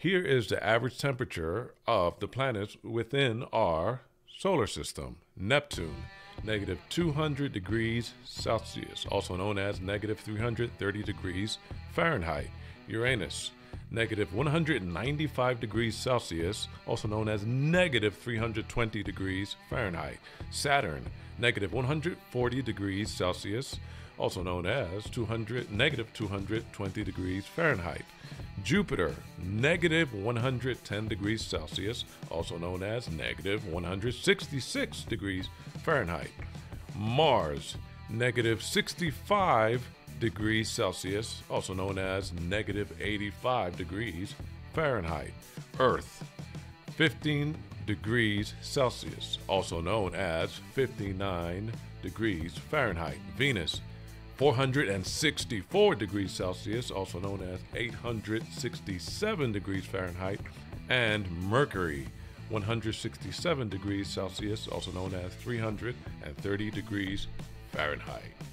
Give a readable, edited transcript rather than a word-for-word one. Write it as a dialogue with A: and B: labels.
A: Here is the average temperature of the planets within our solar system. Neptune, negative 200 degrees Celsius, also known as negative 330 degrees Fahrenheit. Uranus, negative 195 degrees Celsius, also known as negative 320 degrees Fahrenheit. Saturn, negative 140 degrees Celsius, also known as negative 220 degrees Fahrenheit. Jupiter, negative 110 degrees Celsius, also known as negative 166 degrees Fahrenheit. Mars, negative 65 degrees Celsius, also known as negative 85 degrees Fahrenheit. Earth, 15 degrees Celsius, also known as 59 degrees Fahrenheit. Venus, 464 degrees Celsius, also known as 867 degrees Fahrenheit. And Mercury, 167 degrees Celsius, also known as 330 degrees Fahrenheit.